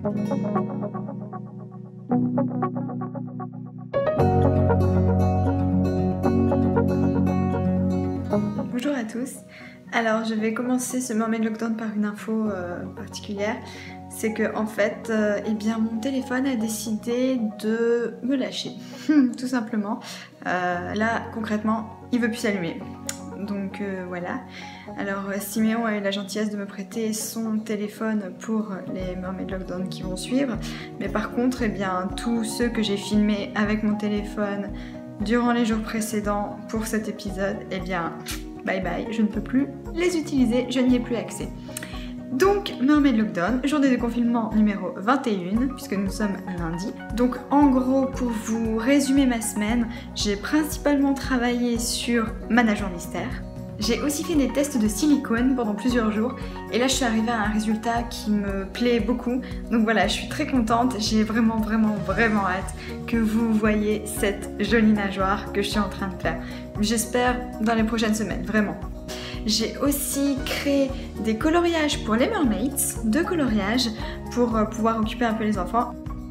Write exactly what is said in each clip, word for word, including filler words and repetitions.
Bonjour à tous. Alors je vais commencer ce Mermaid Lockdown par une info euh, particulière. C'est que en fait, euh, eh bien, mon téléphone a décidé de me lâcher, tout simplement. Euh, là, concrètement, il veut plus s'allumer. Donc euh, voilà. Alors Siméon a eu la gentillesse de me prêter son téléphone pour les Mermaid Lockdown qui vont suivre. Mais par contre, eh bien, tous ceux que j'ai filmés avec mon téléphone durant les jours précédents pour cet épisode, eh bien, bye bye, je ne peux plus les utiliser, je n'y ai plus accès. Donc, Mermaid Lockdown, journée de confinement numéro vingt et un, puisque nous sommes lundi. Donc, en gros, pour vous résumer ma semaine, j'ai principalement travaillé sur ma nageoire mystère. J'ai aussi fait des tests de silicone pendant plusieurs jours et là je suis arrivée à un résultat qui me plaît beaucoup. Donc voilà, je suis très contente, j'ai vraiment vraiment vraiment hâte que vous voyez cette jolie nageoire que je suis en train de faire. J'espère dans les prochaines semaines, vraiment. J'ai aussi créé des coloriages pour les mermaids, deux coloriages pour pouvoir occuper un peu les enfants.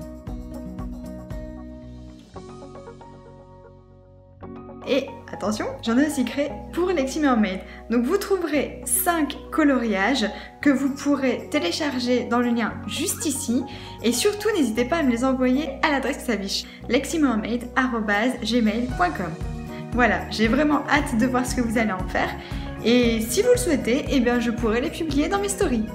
Et attention, j'en ai aussi créé pour Lexi Mermaid. Donc vous trouverez cinq coloriages que vous pourrez télécharger dans le lien juste ici. Et surtout, n'hésitez pas à me les envoyer à l'adresse qui s'affiche, lexi mermaid arobase gmail point com. Voilà, j'ai vraiment hâte de voir ce que vous allez en faire. Et si vous le souhaitez, eh bien, je pourrai les publier dans mes stories.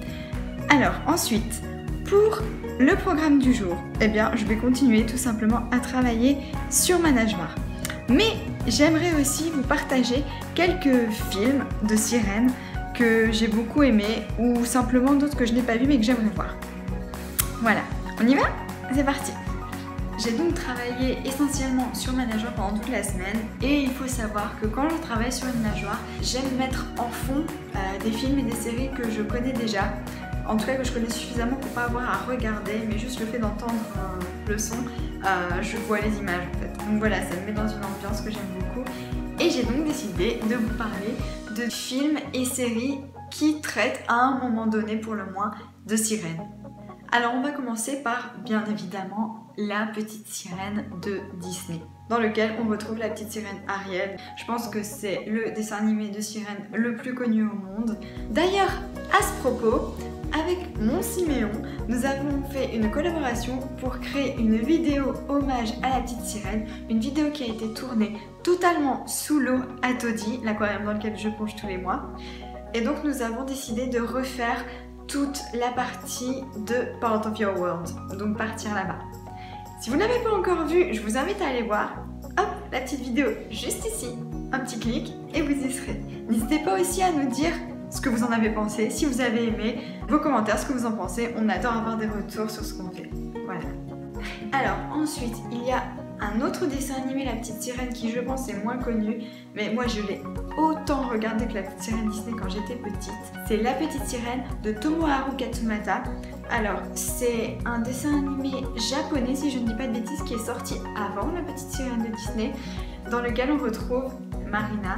Alors ensuite, pour le programme du jour, eh bien, je vais continuer tout simplement à travailler sur ma nageoire. Mais j'aimerais aussi vous partager quelques films de sirènes que j'ai beaucoup aimés ou simplement d'autres que je n'ai pas vus mais que j'aimerais voir. Voilà, on y va? C'est parti! J'ai donc travaillé essentiellement sur ma nageoire pendant toute la semaine et il faut savoir que quand je travaille sur une nageoire, j'aime mettre en fond euh, des films et des séries que je connais déjà. En tout cas que je connais suffisamment pour pas avoir à regarder, mais juste le fait d'entendre euh, le son, euh, je vois les images en fait. Donc voilà, ça me met dans une ambiance que j'aime beaucoup. Et j'ai donc décidé de vous parler de films et séries qui traitent à un moment donné pour le moins de sirènes. Alors on va commencer par, bien évidemment, La Petite Sirène de Disney, dans lequel on retrouve la petite sirène Ariel. Je pense que c'est le dessin animé de sirène le plus connu au monde. D'ailleurs, à ce propos, avec mon Siméon, nous avons fait une collaboration pour créer une vidéo hommage à la petite sirène, une vidéo qui a été tournée totalement sous l'eau à Toddy, l'aquarium dans lequel je plonge tous les mois. Et donc nous avons décidé de refaire toute la partie de Part of Your World, donc partir là-bas. Si vous n'avez pas encore vu, je vous invite à aller voir. Hop, la petite vidéo juste ici, un petit clic et vous y serez. N'hésitez pas aussi à nous dire ce que vous en avez pensé, si vous avez aimé, vos commentaires, ce que vous en pensez. On adore avoir des retours sur ce qu'on fait. Voilà. Alors ensuite, il y a un autre dessin animé, La Petite Sirène, qui je pense est moins connu, mais moi je l'ai autant regardé que La Petite Sirène Disney quand j'étais petite. C'est La Petite Sirène de Tomoharu Katsumata. Alors c'est un dessin animé japonais, si je ne dis pas de bêtises, qui est sorti avant La Petite Sirène de Disney, dans lequel on retrouve Marina.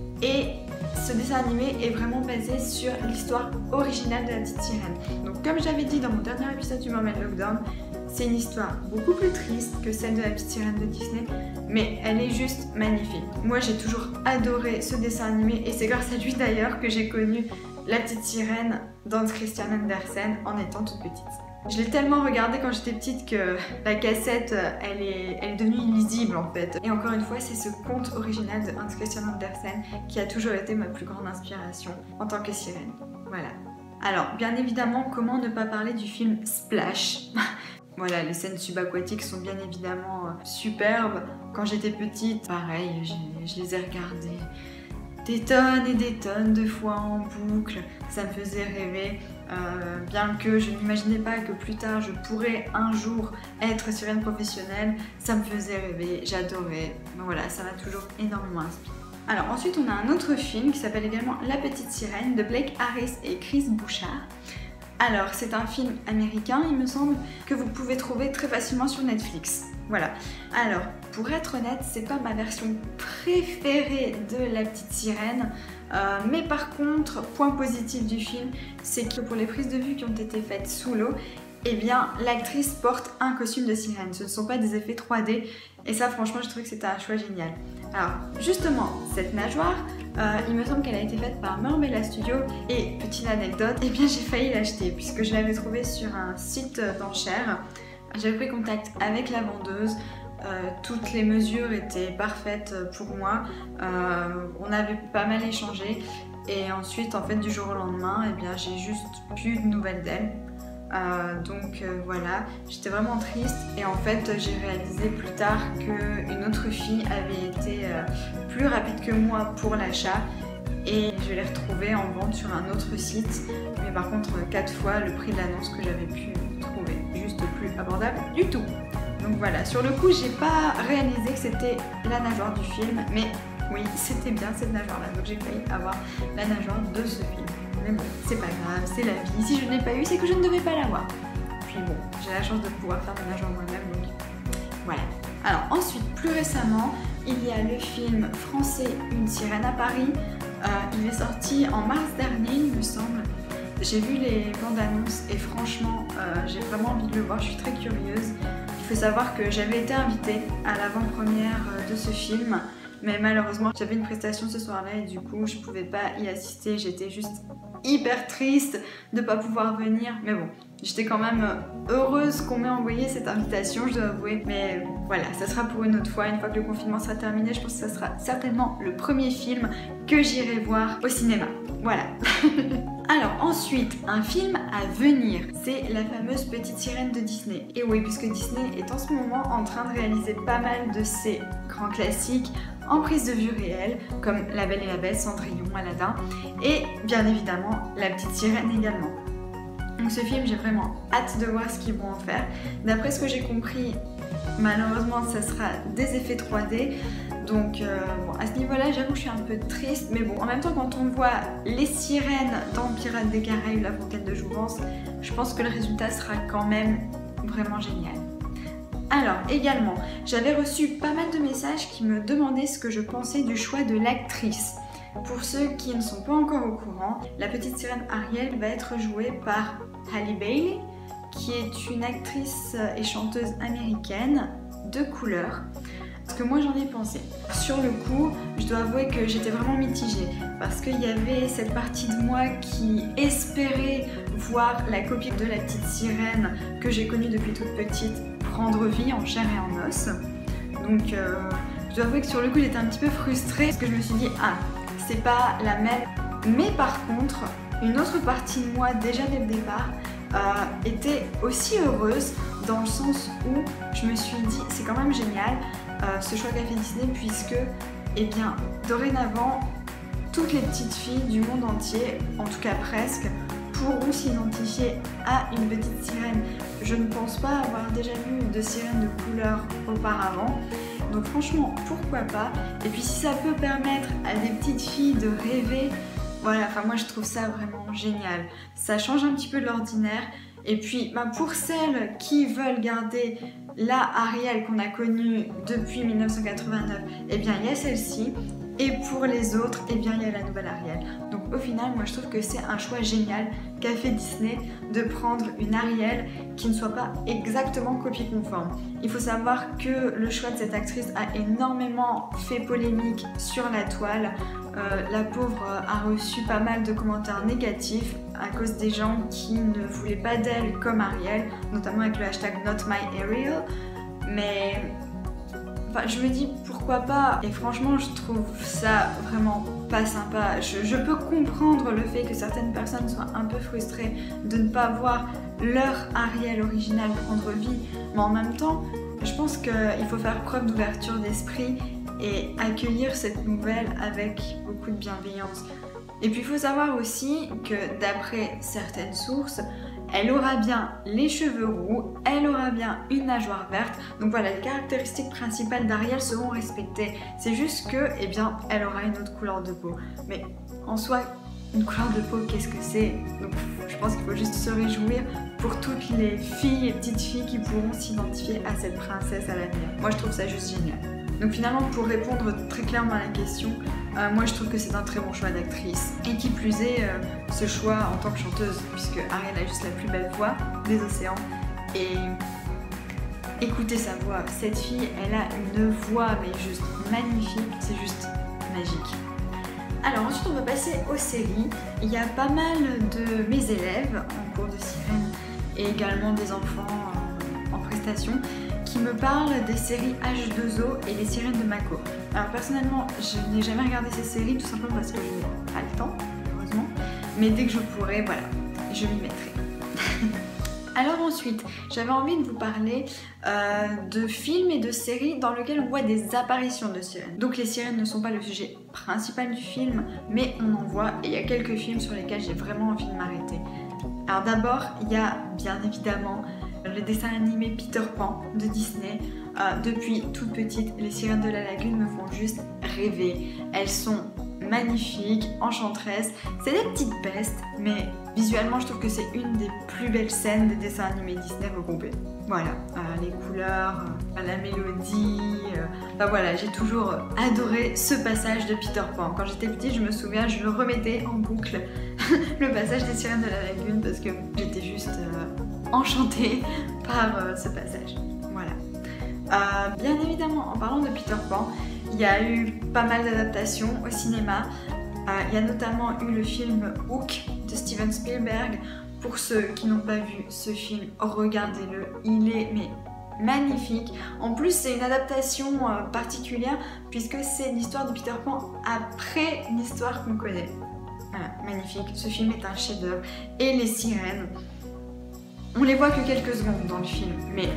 Et ce dessin animé est vraiment basé sur l'histoire originale de la petite sirène. Donc comme j'avais dit dans mon dernier épisode du Mermaid Lockdown, c'est une histoire beaucoup plus triste que celle de la petite sirène de Disney, mais elle est juste magnifique. Moi j'ai toujours adoré ce dessin animé et c'est grâce à lui d'ailleurs que j'ai connu la petite sirène d'Hans Christian Andersen en étant toute petite. Je l'ai tellement regardé quand j'étais petite que la cassette, elle est, elle est devenue illisible en fait. Et encore une fois, c'est ce conte original de Hans Christian Andersen qui a toujours été ma plus grande inspiration en tant que sirène. Voilà. Alors, bien évidemment, comment ne pas parler du film Splash? Voilà, les scènes subaquatiques sont bien évidemment superbes. Quand j'étais petite, pareil, je les ai regardées des tonnes et des tonnes de fois en boucle. Ça me faisait rêver. Euh, bien que je n'imaginais pas que plus tard je pourrais un jour être sirène professionnelle, ça me faisait rêver, j'adorais. Donc voilà, ça m'a toujours énormément inspiré. Alors ensuite on a un autre film qui s'appelle également La Petite Sirène de Blake Harris et Chris Bouchard. Alors c'est un film américain, il me semble, que vous pouvez trouver très facilement sur Netflix. Voilà. Alors pour être honnête, c'est pas ma version préférée de La Petite Sirène. Euh, mais par contre, point positif du film, c'est que pour les prises de vue qui ont été faites sous l'eau, eh bien l'actrice porte un costume de sirène. Ce ne sont pas des effets trois D et ça franchement je trouve que c'était un choix génial. Alors justement cette nageoire, euh, il me semble qu'elle a été faite par Marbella Studio et petite anecdote, eh bien j'ai failli l'acheter puisque je l'avais trouvée sur un site d'enchères. J'avais pris contact avec la vendeuse. Euh, toutes les mesures étaient parfaites pour moi, euh, on avait pas mal échangé et ensuite en fait du jour au lendemain eh bien j'ai juste plus de nouvelles d'elle, euh, donc euh, voilà, j'étais vraiment triste et en fait j'ai réalisé plus tard qu'une autre fille avait été euh, plus rapide que moi pour l'achat et je l'ai retrouvée en vente sur un autre site, mais par contre quatre fois le prix de l'annonce que j'avais pu trouver, juste plus abordable du tout. Donc voilà, sur le coup, j'ai pas réalisé que c'était la nageoire du film, mais oui, c'était bien cette nageoire-là. Donc j'ai failli avoir la nageoire de ce film. Mais bon, c'est pas grave, c'est la vie. Si je ne l'ai pas eu, c'est que je ne devais pas l'avoir. Puis bon, j'ai la chance de pouvoir faire la nageoire moi-même, donc voilà. Alors ensuite, plus récemment, il y a le film français Une sirène à Paris. Euh, il est sorti en mars dernier, il me semble. J'ai vu les bandes annonces et franchement, euh, j'ai vraiment envie de le voir, je suis très curieuse. Il faut savoir que j'avais été invitée à l'avant-première de ce film, mais malheureusement j'avais une prestation ce soir-là et du coup je pouvais pas y assister, j'étais juste hyper triste de pas pouvoir venir, mais bon, j'étais quand même heureuse qu'on m'ait envoyé cette invitation, je dois avouer, mais voilà, ça sera pour une autre fois, une fois que le confinement sera terminé, je pense que ça sera certainement le premier film que j'irai voir au cinéma, voilà. Alors ensuite, un film à venir, c'est la fameuse Petite Sirène de Disney. Et oui, puisque Disney est en ce moment en train de réaliser pas mal de ses grands classiques en prise de vue réelle, comme La Belle et la Bête, Cendrillon, Aladdin, et bien évidemment La Petite Sirène également. Donc ce film, j'ai vraiment hâte de voir ce qu'ils vont en faire. D'après ce que j'ai compris, malheureusement, ça sera des effets trois D. Donc euh, bon, à ce niveau-là, j'avoue que je suis un peu triste, mais bon, en même temps, quand on voit les sirènes dans Pirates des Caraïbes, La Fontaine de Jouvence, je pense que le résultat sera quand même vraiment génial. Alors, également, j'avais reçu pas mal de messages qui me demandaient ce que je pensais du choix de l'actrice. Pour ceux qui ne sont pas encore au courant, la petite sirène Ariel va être jouée par Halle Bailey, qui est une actrice et chanteuse américaine de couleur. Ce que moi j'en ai pensé. Sur le coup, je dois avouer que j'étais vraiment mitigée parce qu'il y avait cette partie de moi qui espérait voir la copie de la petite sirène que j'ai connue depuis toute petite prendre vie en chair et en os. Donc euh, je dois avouer que sur le coup j'étais un petit peu frustrée parce que je me suis dit ah, c'est pas la même. Mais par contre, une autre partie de moi déjà dès le départ euh, était aussi heureuse dans le sens où je me suis dit c'est quand même génial euh, ce choix qu'a fait Disney puisque eh bien dorénavant toutes les petites filles du monde entier, en tout cas presque, pourront s'identifier à une petite sirène. Je ne pense pas avoir déjà vu de sirène de couleur auparavant. Donc franchement, pourquoi pas? Et puis si ça peut permettre à des petites filles de rêver, voilà, enfin moi je trouve ça vraiment génial. Ça change un petit peu de l'ordinaire. Et puis bah, pour celles qui veulent garder la Ariel qu'on a connue depuis mille neuf cent quatre-vingt-neuf, eh bien il y a celle-ci. Et pour les autres, eh bien il y a la nouvelle Ariel. Donc au final, moi je trouve que c'est un choix génial qu'a fait Disney de prendre une Ariel qui ne soit pas exactement copie conforme. Il faut savoir que le choix de cette actrice a énormément fait polémique sur la toile. Euh, la pauvre a reçu pas mal de commentaires négatifs à cause des gens qui ne voulaient pas d'elle comme Ariel, notamment avec le hashtag NotMyAriel. Mais enfin, je me dis pourquoi pas, et franchement je trouve ça vraiment pas sympa. Je, je peux comprendre le fait que certaines personnes soient un peu frustrées de ne pas voir leur Ariel originale prendre vie, mais en même temps je pense qu'il faut faire preuve d'ouverture d'esprit et accueillir cette nouvelle avec beaucoup de bienveillance. Et puis il faut savoir aussi que d'après certaines sources, elle aura bien les cheveux roux, elle aura bien une nageoire verte. Donc voilà, les caractéristiques principales d'Ariel seront respectées. C'est juste que, eh bien, elle aura une autre couleur de peau. Mais en soi, une couleur de peau, qu'est-ce que c'est? Donc je pense qu'il faut juste se réjouir pour toutes les filles et petites filles qui pourront s'identifier à cette princesse à l'avenir. Moi, je trouve ça juste génial. Donc finalement, pour répondre très clairement à la question, Euh, moi je trouve que c'est un très bon choix d'actrice. Et qui plus est, euh, ce choix en tant que chanteuse, puisque Ariel a juste la plus belle voix des océans. Et écoutez sa voix, cette fille elle a une voix mais juste magnifique, c'est juste magique. Alors ensuite on va passer aux séries. Il y a pas mal de mes élèves en cours de sirène et également des enfants en, en prestation qui me parlent des séries H deux O et les sirènes de Mako. Alors personnellement je n'ai jamais regardé ces séries tout simplement parce que je n'ai pas le temps malheureusement, mais dès que je pourrai, voilà, je m'y mettrai. Alors ensuite, j'avais envie de vous parler euh, de films et de séries dans lesquels on voit des apparitions de sirènes. Donc les sirènes ne sont pas le sujet principal du film, mais on en voit et il y a quelques films sur lesquels j'ai vraiment envie de m'arrêter. Alors d'abord, il y a bien évidemment le dessin animé Peter Pan de Disney. Euh, depuis toute petite, les sirènes de la lagune me font juste rêver. Elles sont magnifiques, enchanteresses, c'est des petites pestes, mais visuellement je trouve que c'est une des plus belles scènes des dessins animés Disney regroupés. Voilà, euh, les couleurs, euh, la mélodie, euh, enfin voilà, j'ai toujours adoré ce passage de Peter Pan. Quand j'étais petite, je me souviens, je le remettais en boucle, le passage des sirènes de la lagune, parce que j'étais juste euh, enchantée par euh, ce passage. Voilà. Euh, bien évidemment, en parlant de Peter Pan, il y a eu pas mal d'adaptations au cinéma. Euh, il y a notamment eu le film Hook de Steven Spielberg. Pour ceux qui n'ont pas vu ce film, regardez-le, il est mais magnifique. En plus, c'est une adaptation euh, particulière puisque c'est l'histoire de Peter Pan après l'histoire qu'on connaît. Voilà, magnifique. Ce film est un chef-d'œuvre. Et les sirènes, on les voit que quelques secondes dans le film, mais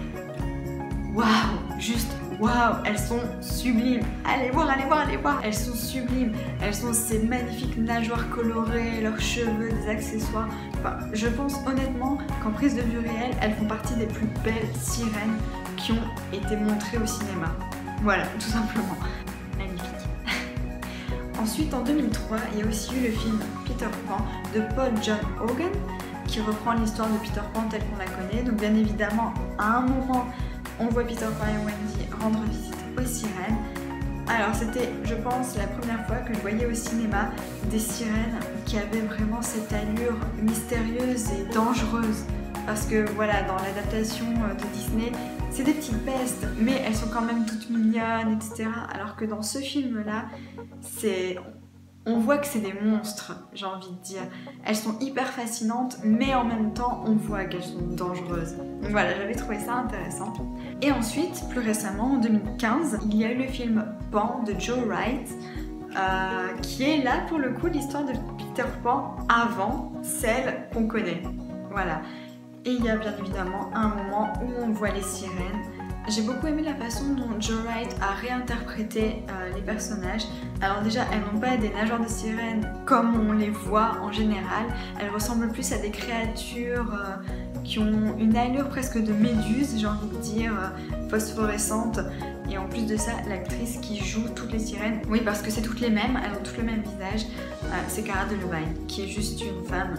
waouh, juste waouh, elles sont sublimes. Allez voir, allez voir, allez voir. Elles sont sublimes. Elles sont ces magnifiques nageoires colorées, leurs cheveux, des accessoires. Enfin, je pense honnêtement qu'en prise de vue réelle, elles font partie des plus belles sirènes qui ont été montrées au cinéma. Voilà, tout simplement. Magnifique. Ensuite, en deux mille trois, il y a aussi eu le film Peter Pan de Paul John Hogan qui reprend l'histoire de Peter Pan telle qu'on la connaît. Donc bien évidemment, à un moment, on voit Peter Pan et Wendy rendre visite aux sirènes. Alors c'était, je pense, la première fois que je voyais au cinéma des sirènes qui avaient vraiment cette allure mystérieuse et dangereuse. Parce que voilà, dans l'adaptation de Disney, c'est des petites pestes, mais elles sont quand même toutes mignonnes, et cetera. Alors que dans ce film-là, c'est... on voit que c'est des monstres, j'ai envie de dire. Elles sont hyper fascinantes, mais en même temps, on voit qu'elles sont dangereuses. Donc voilà, j'avais trouvé ça intéressant. Et ensuite, plus récemment, en deux mille quinze, il y a eu le film Pan de Joe Wright, euh, qui est là pour le coup l'histoire de Peter Pan avant celle qu'on connaît. Voilà. Et il y a bien évidemment un moment où on voit les sirènes. J'ai beaucoup aimé la façon dont Joe Wright a réinterprété euh, les personnages. Alors déjà, elles n'ont pas des nageoires de sirènes comme on les voit en général. Elles ressemblent plus à des créatures euh, qui ont une allure presque de méduse, j'ai envie de dire, euh, phosphorescente. Et en plus de ça, l'actrice qui joue toutes les sirènes, oui parce que c'est toutes les mêmes, elles ont toutes le même visage, euh, c'est Cara Delevingne, qui est juste une femme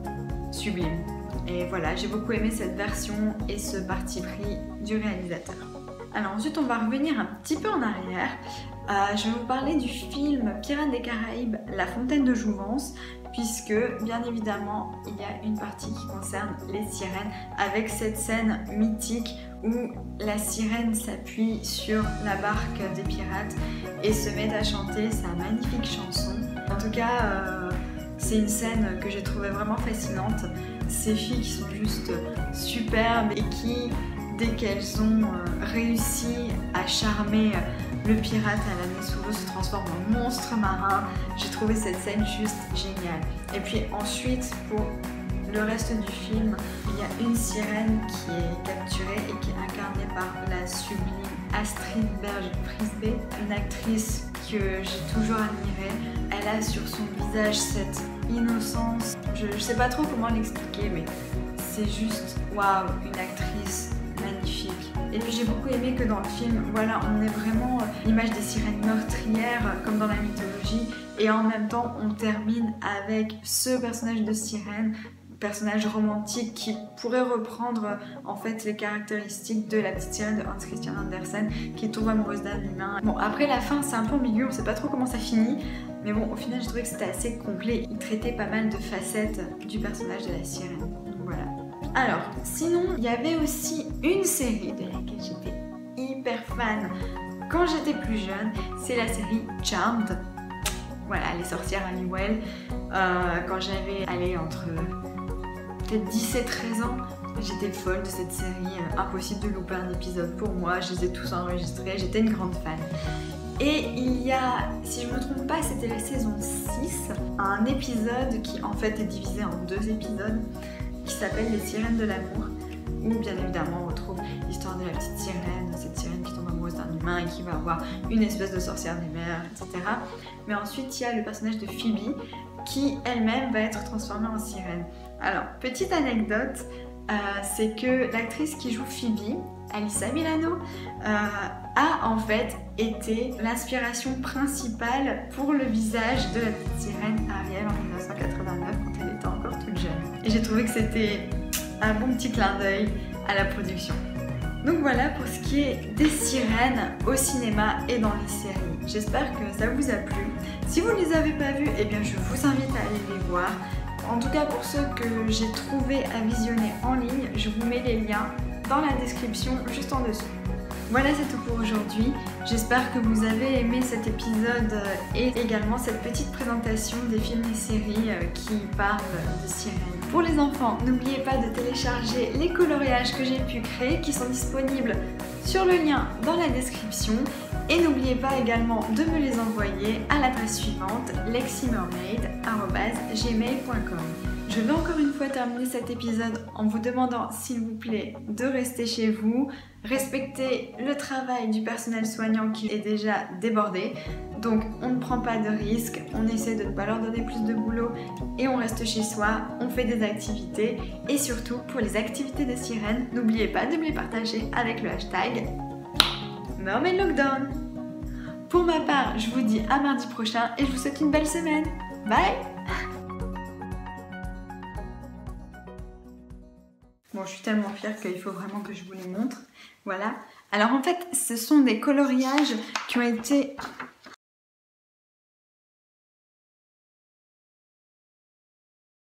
sublime. Et voilà, j'ai beaucoup aimé cette version et ce parti pris du réalisateur. Alors ensuite, on va revenir un petit peu en arrière. Euh, je vais vous parler du film Pirates des Caraïbes, La Fontaine de Jouvence, puisque bien évidemment, il y a une partie qui concerne les sirènes, avec cette scène mythique où la sirène s'appuie sur la barque des pirates et se met à chanter sa magnifique chanson. En tout cas, euh, c'est une scène que j'ai trouvée vraiment fascinante. Ces filles qui sont juste superbes et qui, dès qu'elles ont réussi à charmer le pirate à la Nessulo, se transforment en monstre marin. J'ai trouvé cette scène juste géniale. Et puis ensuite, pour le reste du film, il y a une sirène qui est capturée et qui est incarnée par la sublime Astrid Berg-Frisbee, une actrice que j'ai toujours admirée. Elle a sur son visage cette innocence, je, je sais pas trop comment l'expliquer, mais c'est juste waouh, une actrice magnifique. Et puis j'ai beaucoup aimé que dans le film, voilà, on ait vraiment l'image des sirènes meurtrières comme dans la mythologie, et en même temps on termine avec ce personnage de sirène personnage romantique qui pourrait reprendre en fait les caractéristiques de la petite sirène de Hans Christian Andersen qui tombe amoureuse d'un humain. Bon, après la fin c'est un peu ambigu, on sait pas trop comment ça finit, mais bon, au final je trouvais que c'était assez complet. Il traitait pas mal de facettes du personnage de la sirène. Donc voilà. Alors, sinon, il y avait aussi une série de laquelle j'étais hyper fan quand j'étais plus jeune, c'est la série Charmed. Voilà, les sorcières à Halliwell. Euh, quand j'avais allé entre peut-être dix et treize ans, j'étais folle de cette série. Euh, impossible de louper un épisode pour moi. Je les ai tous enregistrés. J'étais une grande fan. Et il y a, si je me trompe pas, c'était la saison six, un épisode qui en fait est divisé en deux épisodes qui s'appelle Les Sirènes de l'amour, où bien évidemment on retrouve l'histoire de la petite sirène, cette sirène qui tombe amoureuse d'un humain et qui va avoir une espèce de sorcière des mers, et cetera. Mais ensuite il y a le personnage de Phoebe qui elle-même va être transformée en sirène. Alors, petite anecdote, euh, c'est que l'actrice qui joue Phoebe, Alyssa Milano, euh, a en fait été l'inspiration principale pour le visage de la petite sirène Ariel en mille neuf cent quatre-vingt-neuf quand elle était encore toute jeune. Et j'ai trouvé que c'était un bon petit clin d'œil à la production. Donc voilà pour ce qui est des sirènes au cinéma et dans les séries. J'espère que ça vous a plu. Si vous ne les avez pas vues, eh bien je vous invite à aller les voir. En tout cas pour ceux que j'ai trouvé à visionner en ligne, je vous mets les liens dans la description juste en dessous. Voilà, c'est tout pour aujourd'hui. J'espère que vous avez aimé cet épisode et également cette petite présentation des films et séries qui parlent de sirènes. Pour les enfants, n'oubliez pas de télécharger les coloriages que j'ai pu créer qui sont disponibles sur le lien dans la description. Et n'oubliez pas également de me les envoyer à l'adresse suivante leximermaid arobase gmail point com. Je vais encore une fois terminer cet épisode en vous demandant s'il vous plaît de rester chez vous, respecter le travail du personnel soignant qui est déjà débordé. Donc on ne prend pas de risques, on essaie de ne pas leur donner plus de boulot et on reste chez soi, on fait des activités. Et surtout pour les activités de sirène, n'oubliez pas de me les partager avec le hashtag Mermaid Lockdown. Pour ma part, je vous dis à mardi prochain et je vous souhaite une belle semaine. Bye! Bon, je suis tellement fière qu'il faut vraiment que je vous les montre. Voilà. Alors en fait, ce sont des coloriages qui ont été